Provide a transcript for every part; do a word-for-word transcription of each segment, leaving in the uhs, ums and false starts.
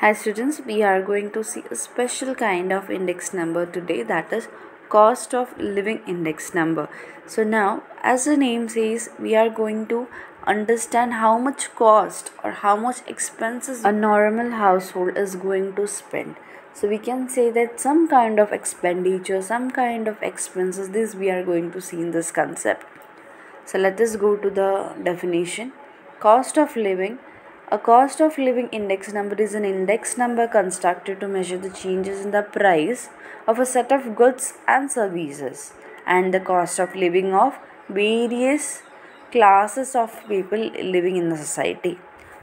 Hi students, we are going to see a special kind of index number today, that is cost of living index number. So now, as the name says, we are going to understand how much cost or how much expenses a normal household is going to spend. So we can say that some kind of expenditure, some kind of expenses, this we are going to see in this concept. So let us go to the definition. Cost of living. A cost of living index number is an index number constructed to measure the changes in the price of a set of goods and services and the cost of living of various classes of people living in the society.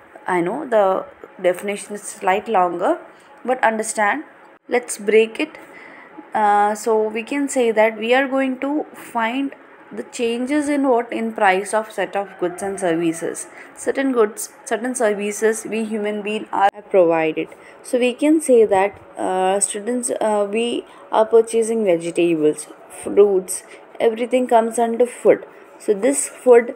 I know the definition is slightly longer, but understand. Let's break it. Uh, so we can say that we are going to find the changes in what in price of set of goods and services. Certain goods, certain services we human being are provided. So we can say that uh, students uh, we are purchasing vegetables, fruits, everything comes under food. So this food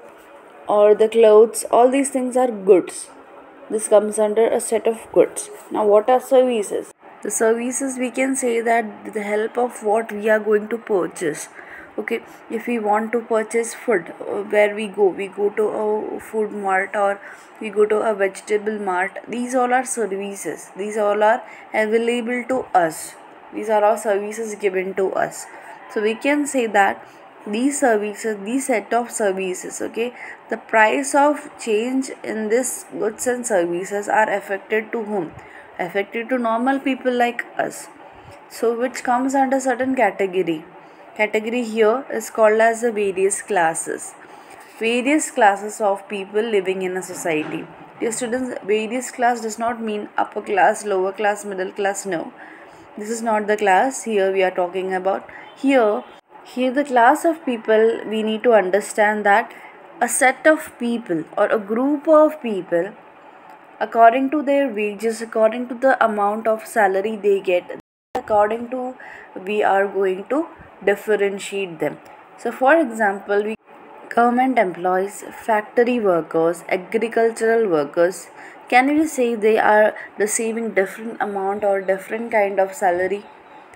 or the clothes, all these things are goods. This comes under a set of goods. Now what are services? The services, we can say that with the help of what we are going to purchase. Okay, if we want to purchase food, uh, where we go we go to a food mart or we go to a vegetable mart. These all are services, these all are available to us, these are all services given to us. So we can say that these services, these set of services, okay, the price of change in this goods and services are affected to whom? Affected to normal people like us. So which comes under certain category. Category here is called as the various classes. Various classes of people living in a society. Dear students, various class does not mean upper class, lower class, middle class. No, this is not the class here we are talking about. Here, here the class of people, we need to understand that a set of people or a group of people, according to their wages, according to the amount of salary they get, according to we are going to differentiate them. So for example, we government employees, factory workers, agricultural workers, can we say they are receiving different amount or different kind of salary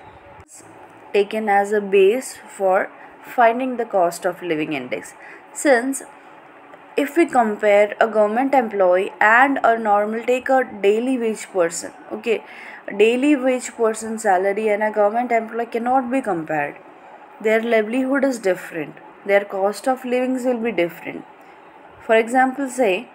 taken as a base for finding the cost of living index? Since if we compare a government employee and a normal, take a daily wage person, okay, a daily wage person salary and a government employee cannot be compared. Their livelihood is different, their cost of livings will be different. For example, say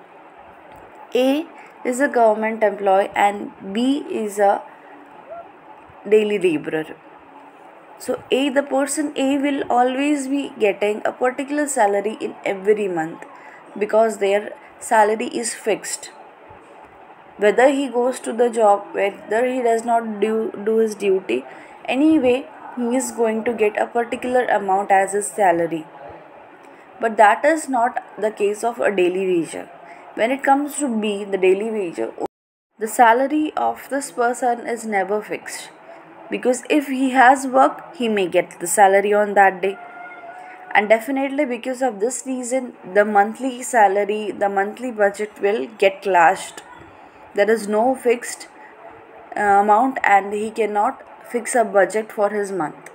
A is a government employee and B is a daily laborer. So A, the person A will always be getting a particular salary in every month because their salary is fixed. Whether he goes to the job, whether he does not do, do his duty, anyway he is going to get a particular amount as his salary. But that is not the case of a daily wager. When it comes to B, the daily wager, the salary of this person is never fixed. Because if he has work, he may get the salary on that day. And definitely because of this reason, the monthly salary, the monthly budget will get clashed. There is no fixed uh, amount and he cannot fix a budget for his month.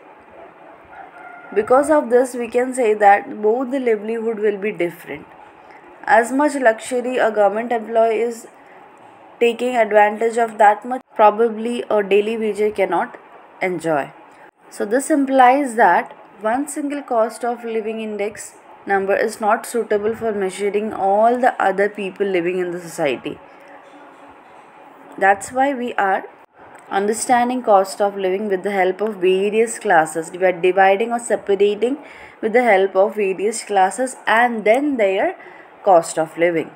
Because of this, we can say that both the livelihood will be different. As much luxury a government employee is taking advantage of, that much probably a daily wager cannot enjoy. So this implies that one single cost of living index number is not suitable for measuring all the other people living in the society. That's why we are understanding cost of living with the help of various classes. We are dividing or separating with the help of various classes and then their cost of living.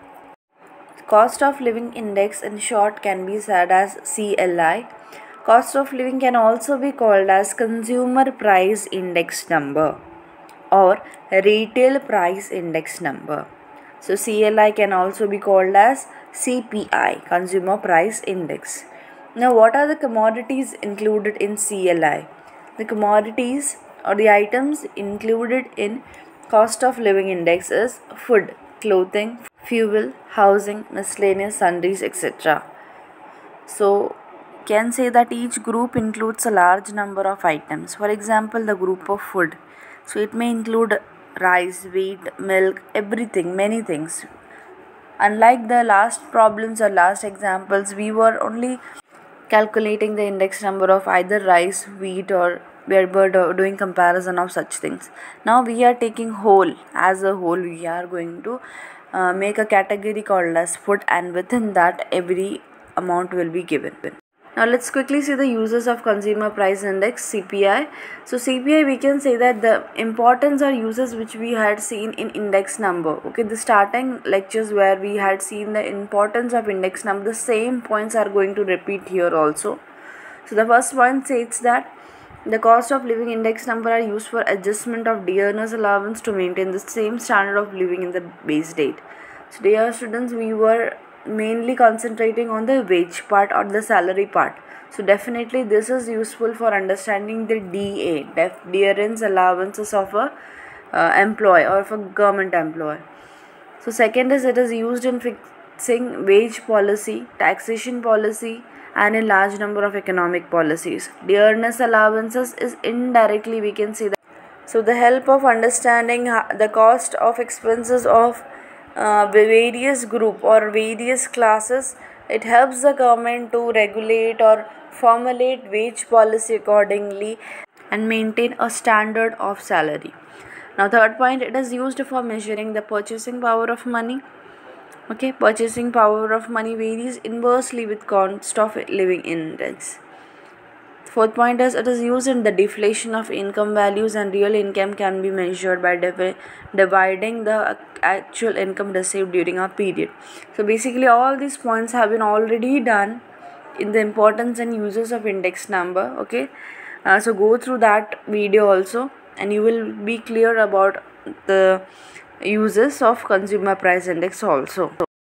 Cost of living index in short can be said as C L I. Cost of living can also be called as consumer price index number or retail price index number. So C L I can also be called as C P I, consumer price index. Now what are the commodities included in C L I? The commodities or the items included in cost of living index is food, clothing, fuel, housing, miscellaneous sundries, et cetera. So can say that each group includes a large number of items. For example, the group of food. So it may include rice, wheat, milk, everything, many things. Unlike the last problems or last examples, we were only calculating the index number of either rice, wheat, or we are doing comparison of such things. Now we are taking whole as a whole. We are going to uh, make a category called as food, and within that every amount will be given. Now let's quickly see the uses of consumer price index, C P I. So C P I, we can say that the importance or uses which we had seen in index number. Okay, the starting lectures where we had seen the importance of index number, the same points are going to repeat here also. So the first point states that the cost of living index number are used for adjustment of day earners allowance to maintain the same standard of living in the base date. So dear students, we were mainly concentrating on the wage part or the salary part. So definitely this is useful for understanding the D A, def day earners allowances of a uh, employee or of a government employee. So second is it is used in fixing wage policy, taxation policy, and a large number of economic policies. Day earners allowances is indirectly, we can say that. So the help of understanding the cost of expenses of uh, various group or various classes, it helps the government to regulate or formulate wage policy accordingly and maintain a standard of salary. Now third point, it is used for measuring the purchasing power of money. Okay, purchasing power of money varies inversely with cost of living index. Fourth point is it is used in the deflation of income values, and real income can be measured by div dividing the actual income received during a period. So basically all these points have been already done in the importance and uses of index number. Okay, uh, so go through that video also and you will be clear about the uses of consumer price index also.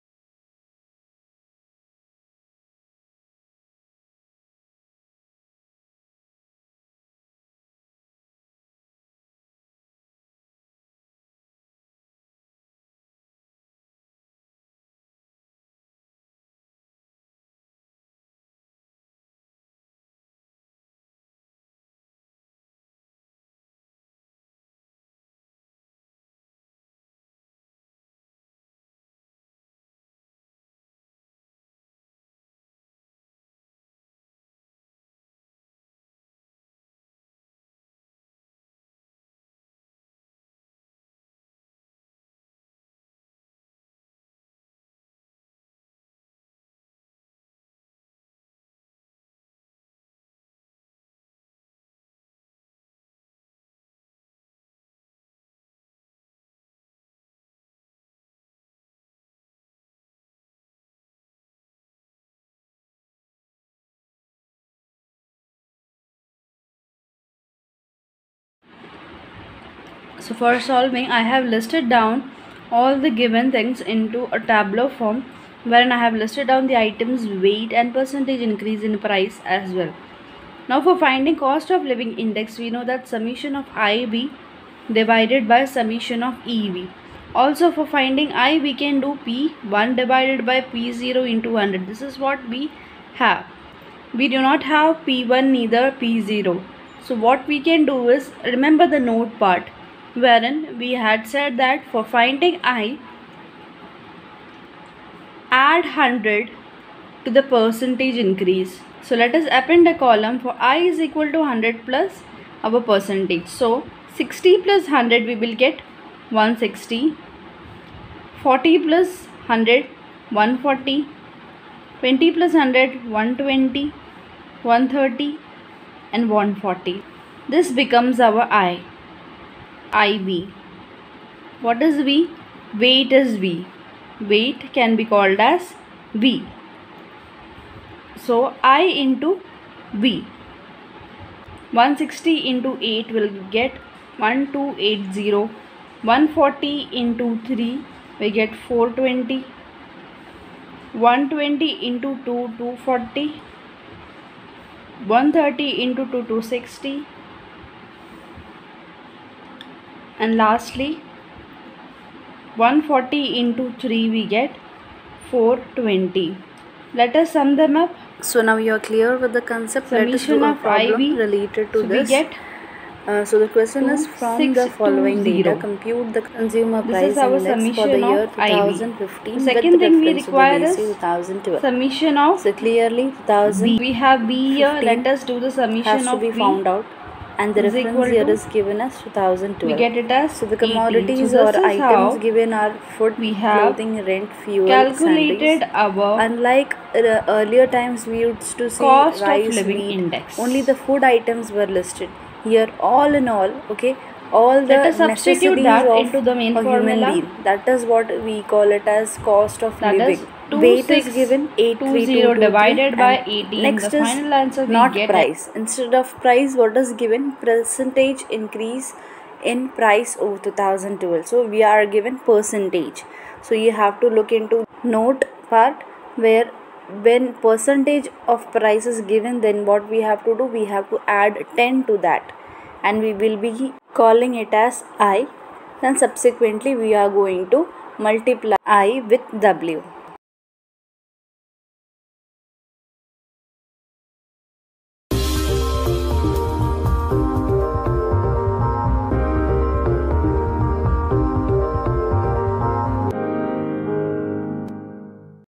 So for solving, I have listed down all the given things into a tabular form, wherein I have listed down the items weight and percentage increase in price as well. Now for finding cost of living index, we know that summation of I B divided by summation of E V. Also for finding I, we can do P one divided by P zero into one hundred. This is what we have. We do not have P one neither P zero. So what we can do is, remember the note part, wherein we had said that for finding I, add one hundred to the percentage increase. So let us append a column for I is equal to one hundred plus our percentage. So sixty plus one hundred, we will get one hundred sixty. forty plus one hundred, one hundred forty. twenty plus one hundred, one hundred twenty. one hundred thirty and one hundred forty. This becomes our I. I V. What is V? Weight is V. Weight can be called as V. So I into V. one hundred sixty into eight will get one thousand two hundred eighty. one hundred forty into three we get four hundred twenty. one hundred twenty into two, two hundred forty. one hundred thirty into two, two hundred sixty. And lastly, one hundred forty into three we get four hundred twenty. Let us sum them up. So now you are clear with the concept. Let us do Summation a of problem I V. related to So we this. get Uh, so the question is, from the following data, two six two zero. compute the consumer This price is our index for the summation year of I V. twenty fifteen The with second thing we reference to the require base is year two thousand twelve. summation of So clearly B. We have B here. twenty Let us do the fifteen has summation to of be B found out, and the is reference equal year to, is given as two thousand we twelve. get it as So the eighteen. commodities So or this is items how given are food, we have clothing, rent, fuel, calculated sundries. our Unlike uh, earlier times, we used to see cost of rice, living wheat, index. only the food items were listed. Here, all in all, okay, all the Let us substitute necessities that of into the main a human formula. being. That is what we call it as cost of That living. is Weight is given eight three two two three, divided by and eighteen. next The is final answer we not get price. Instead of price, what is given? Percentage increase in price over two thousand twelve. So we are given percentage. So you have to look into note part, where when percentage of price is given, then what we have to do, we have to add ten to that, and we will be calling it as I. Then subsequently we are going to multiply I with W.